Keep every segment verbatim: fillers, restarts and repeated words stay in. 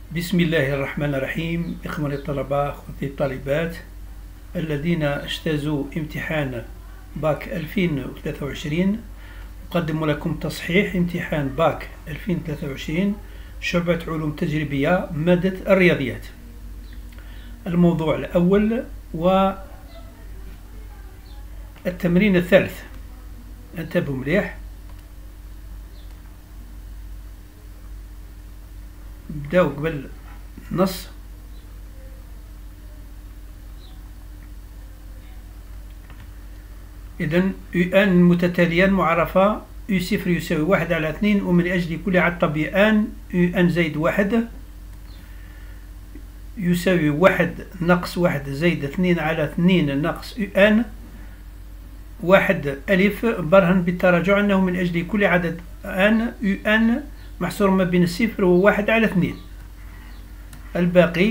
بسم الله الرحمن الرحيم. إخواني الطلبة، أخوتي الطالبات الذين اجتازوا امتحان باك ألفين وثلاثة وعشرين، أقدم لكم تصحيح امتحان باك ألفين وثلاثة وعشرين شعبة علوم تجريبية مادة الرياضيات. الموضوع الأول والتمرين الثالث. انتبهوا مليح. نبداو قبل النص. إذن يو أن متتاليان معرفة يو صفر يساوي واحد على اثنين، ومن أجل كل عدد طبيعي أن يو أن زائد واحد يساوي واحد ناقص واحد زائد اثنين على اثنين ناقص يو أن واحد ألف. برهن بالتراجع أنه من أجل كل عدد أن يو أن محصور ما بين الصفر وواحد على اثنين. الباقي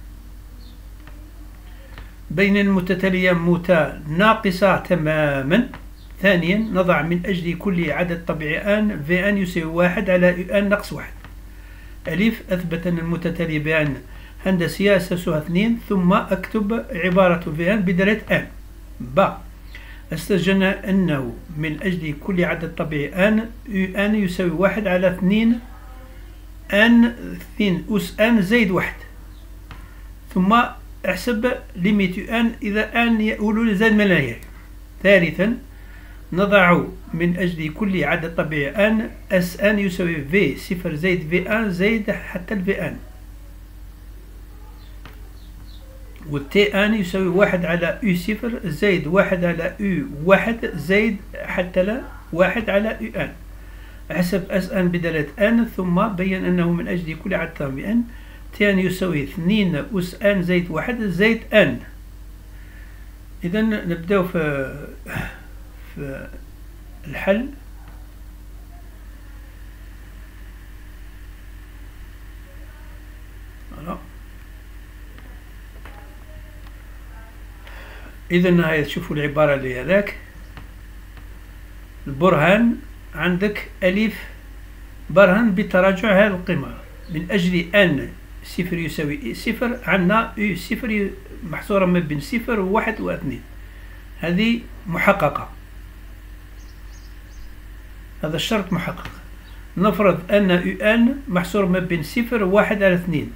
بين المتتالية متناقصة تماما. ثانيا، نضع من أجل كل عدد طبيعي أن في أن يساوي واحد على يو أن ناقص واحد. ألف. أثبت أن المتتالية بأن هندسية أساسها اثنين، ثم أكتب عبارة في أن بدالة أن. ب. استنتجنا أنه من أجل كل عدد طبيعي أن يو أن يساوي واحد على اثنين أن اثنين أس أن زائد واحد، ثم احسب ليميت يو أن إذا أن يؤول زائد ما لا يهي. ثالثا، نضع من أجل كل عدد طبيعي أن أس أن يساوي في صفر زائد في أن زائد حتى الفي أن، والتي أن يساوي واحد على يو صفر زائد واحد على يو واحد زائد حتى لا واحد على يو أن. أحسب أس أن بدالة أن، ثم بين أنه من أجل كل عدد طبيعي أن تي أن يساوي اثنين أس أن زائد واحد زائد أن. إذا نبدأ في, في الحل. إذا هاي تشوفوا العبارة اللي هذاك. البرهان عندك ألف برهن بتراجع هذه القيمة من أجل أن صفر يساوي صفر. عندنا يو صفر محصورة ما بين صفر وواحد واثنين، هذه محققة، هذا الشرط محقق. نفرض أن يو أن محصور ما بين صفر وواحد على اثنين،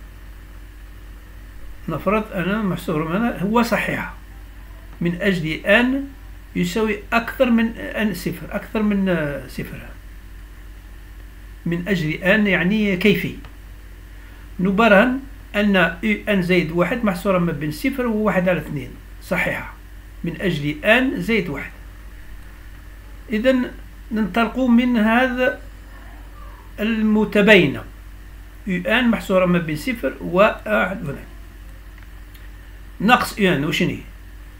نفرض أن محصور هنا هو صحيح من أجل أن يساوي أكثر من أن صفر، أكثر من صفر. من أجل أن يعني كيفي. نبرهن أن يو أن زائد واحد محصورة ما بين صفر وواحد على اثنين صحيحة من أجل أن زائد واحد. إذن ننطلق من هذا المتباينة يو أن محصورة ما بين صفر وواحد هنا ناقص يو أن. وشنو هي؟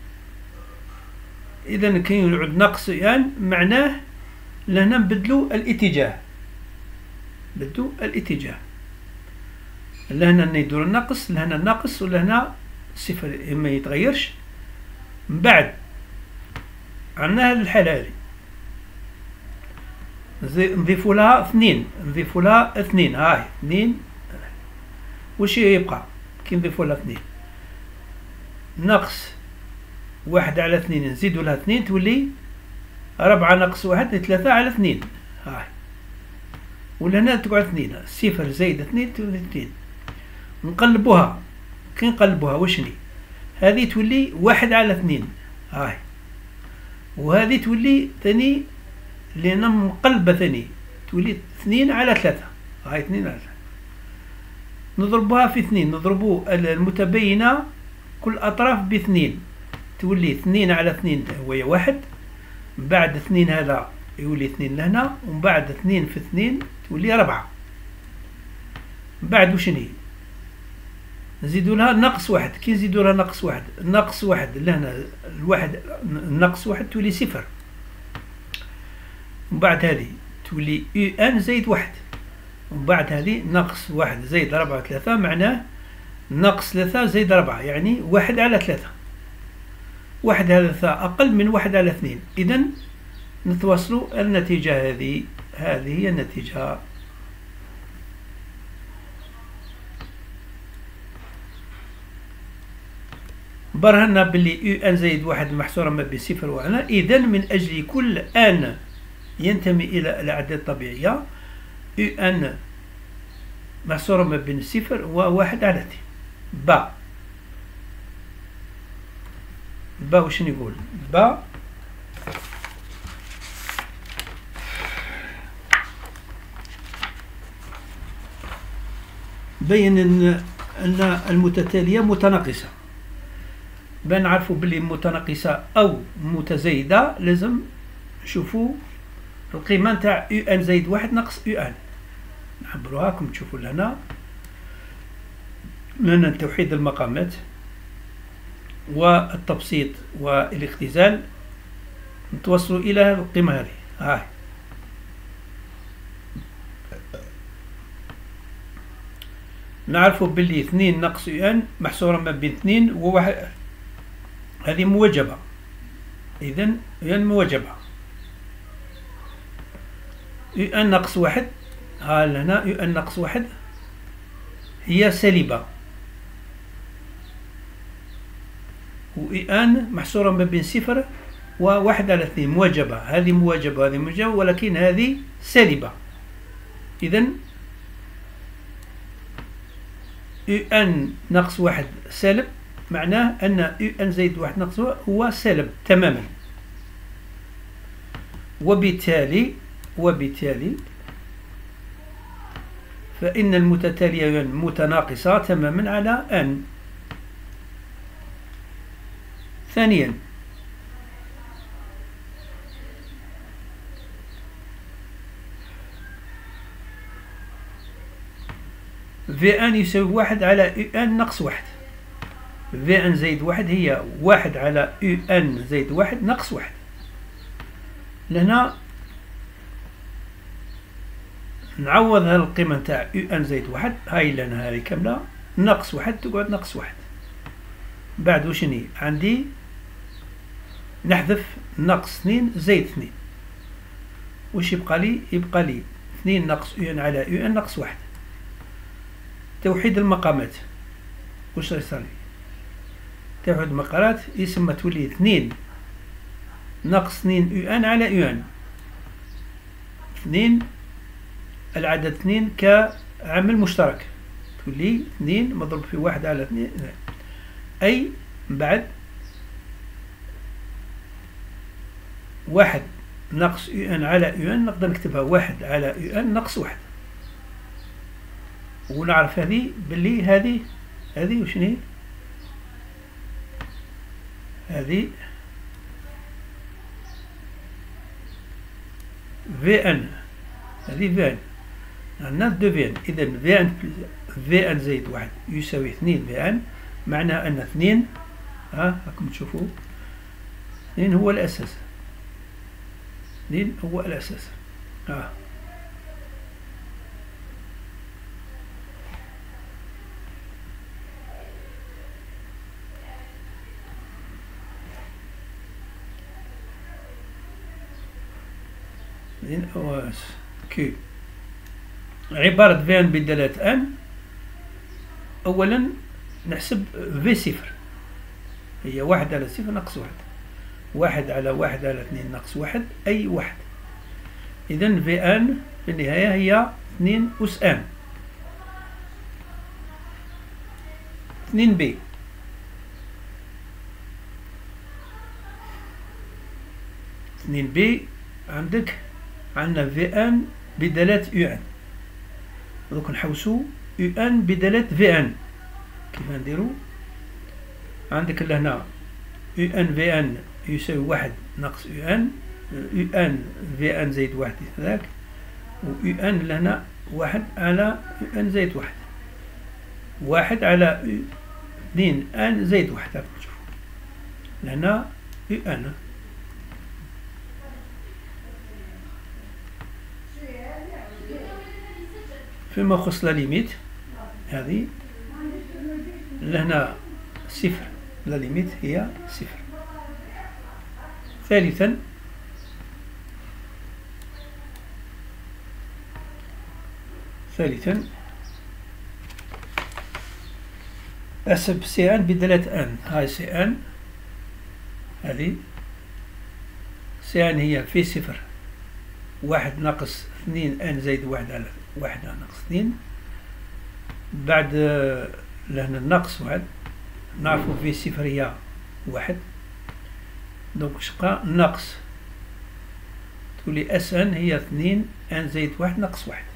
إذا كاين يعود ناقص يو أن معناه لهنا نبدلو الاتجاه، بدو الاتجاه. لهنا ندور الناقص، لهنا الناقص، ولهنا صفر ما يتغيرش. من بعد عندنا هذه الحالة هذه نضيفوا لها اثنين، نضيفوا لها اثنين. هاي اثنين. وش يبقى كي نضيفوا لها اثنين؟ ناقص واحد على اثنين نزيدوا لها اثنين تولي ربعة ناقص واحد ثلاثة على اثنين. هاي ولهنا تقعد اثنين. صفر زائد اثنين تولي اثنين. نقلبوها. كي نقلبوها وشني؟ هذه تولي واحد على اثنين. هاي. وهذه تولي ثاني لأن مقلبة ثاني تولي اثنين على ثلاثة. هاي اثنين على ثلاثة. نضربوها في اثنين، نضربو المتباينة كل أطراف باثنين تولي اثنين على اثنين وهي واحد. من بعد اثنين هذا يولي اثنين لهنا، ومن بعد اثنين في اثنين تولي ربعة. من بعد وشني؟ نزيدو لها ناقص واحد. كي نزيدو لها ناقص واحد، ناقص واحد لهنا الواحد ناقص واحد تولي صفر. ومن بعد هذه تولي يو أن زائد واحد. ومن بعد هذه ناقص واحد زائد ربعة ثلاثة، معناه ناقص ثلاثة زائد ربعة يعني واحد على ثلاثة. واحد على ثلاثة أقل من واحد على اثنين. إذن نتواصلوا النتيجة هذه. هذه هي النتيجة برهنا باللي يو ان زائد واحد محصورة ما بين صفر و ان. إذا من أجل كل ان ينتمي إلى الأعداد الطبيعية يو ان محصورة ما بين صفر وواحد على اثنين. با با واش نقول؟ با بين ان ان المتتالية متناقصة. بان نعرفوا باللي متناقصة او متزايدة لازم نشوفوا القيمة نتاع يو ان زائد واحد ناقص يو ان. نعبروها كم تشوفوا لهنا لنا توحيد المقامات والتبسيط والاختزال نتوصلوا الى القيمة هذه. هاي نعرفوا باللي اثنين ناقص يو ان محصورة ما بين اثنين وواحد، هذه موجبة. إذن يو ان موجبة. يو ان ناقص واحد، ها هنا يو ان ناقص واحد هي سالبة، و يو ان محصورة ما بين صفر وواحد على اثنين موجبة. هذه موجبة هذه موجبة، ولكن هذه سالبة. إذن يو ان ناقص واحد سالب، معناه أن يو ان زائد واحد ناقص هو سالب تماما. وبالتالي وبالتالي فإن المتتالية متناقصة تماما على ان. ثانيا في ان يساوي واحد على يو ان ناقص واحد. في ان زائد واحد هي واحد على يو ان زائد واحد ناقص واحد. لهنا نعوض هذه القيمة نتاع يو ان زائد واحد، هاي لنا هذه كاملة ناقص واحد تقعد ناقص واحد. بعد وشني عندي؟ نحذف ناقص اثنين زائد اثنين. وش يبقى لي؟ يبقى لي اثنين ناقص يو ان على يو ان ناقص واحد. توحيد المقامات وش يصير لي؟ توحيد المقامات يسمى تولي اثنين ناقص اثنين يو ان على يو ان. اثنين العدد اثنين كعامل مشترك، تولي اثنين مضروب في واحد على اثنين، أي بعد واحد ناقص يو ان على يو ان نقدر نكتبها واحد على يو ان ناقص واحد. ونعرف هذه باللي هذه هذه وشنو هي؟ هذه في ان، هذه في ان عندنا دو في ان. إذا في ان في ان زائد واحد يساوي اثنين في ان، معناها أن اثنين ها راكم تشوفوا اثنين هو الأساس. اثنين هو الأساس. ها اثنين هو كي. عبارة في ان بدالة ان، أولا نحسب في صفر هي واحد على صفر ناقص واحد. واحد على واحد على اثنين ناقص واحد أي واحد. إذن في ان في النهاية هي اثنين أس ان. اثنين بي اثنين بي عندك عندنا في ان بدالة يو ان. دوك نحوسو يو ان بدالة في ان. كيف نديرو؟ عندك لهنا يو ان في ان يساوي واحد ناقص يو ان، يو ان في ان زائد واحد هذاك، و يو ان لهنا واحد على يو ان زائد واحد. واحد على اثنين ان زائد واحد. راكم تشوفوا لهنا يو ان. فيما يخص لا ليميت هذه لهنا صفر، لا ليميت هي صفر. ثالثا ثالثا احسب سي ان بدالة ان. هاي سي ان، هذه سي ان هي في صفر واحد ناقص اثنين ان زائد واحد على واحد ناقص اثنين. بعد لهنا الناقص واحد نعرفو في صفر هي واحد، دونك شقا ناقص تولي اس ان هي اثنين ان زائد واحد ناقص واحد.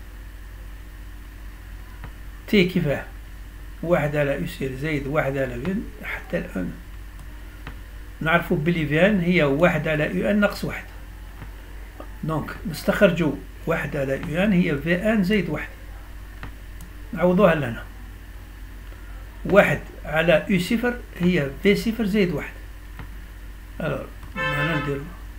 تي كيفاه؟ واحد على يصير زائد واحد على ان حتى الان نعرفو بلي في ان هي واحد على يو ان ناقص واحد، دونك نستخرجو واحد على يو ان هي في ان زائد واحد، نعوضوها لهنا. واحد على يو صفر هي في صفر زائد واحد. الوغ هنا نديرو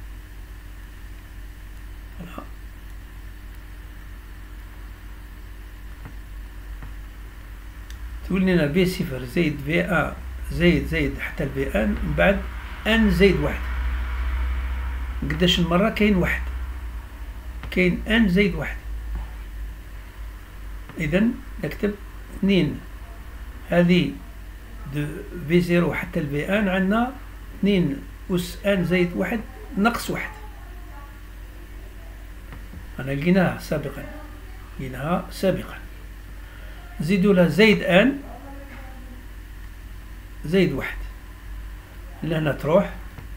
تولي لنا في صفر زائد في ان زائد زائد حتى الفي ان، من بعد ان زائد واحد. قداش المرة كاين واحد؟ كاين ان زائد واحد. إذا نكتب اثنين، هذه دو في زيرو حتى الفي ان عندنا اثنين أس ان زائد واحد ناقص واحد. أنا لقيناها سابقا، لقيناها سابقا. نزيدو لها زائد ان زائد واحد، لهنا تروح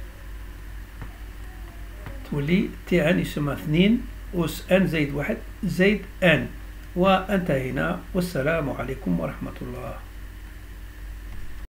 تولي تي ان يسمى اثنين أس ان زائد واحد زائد ان. وانتهينا، والسلام عليكم ورحمة الله.